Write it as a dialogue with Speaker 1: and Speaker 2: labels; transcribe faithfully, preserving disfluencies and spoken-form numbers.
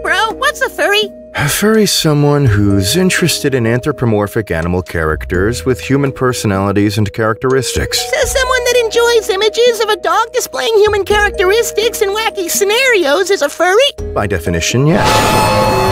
Speaker 1: bro. What's a furry?
Speaker 2: A furry's someone who's interested in anthropomorphic animal characters with human personalities and characteristics.
Speaker 1: So someone that enjoys images of a dog displaying human characteristics in wacky scenarios is a furry?
Speaker 2: By definition, yes.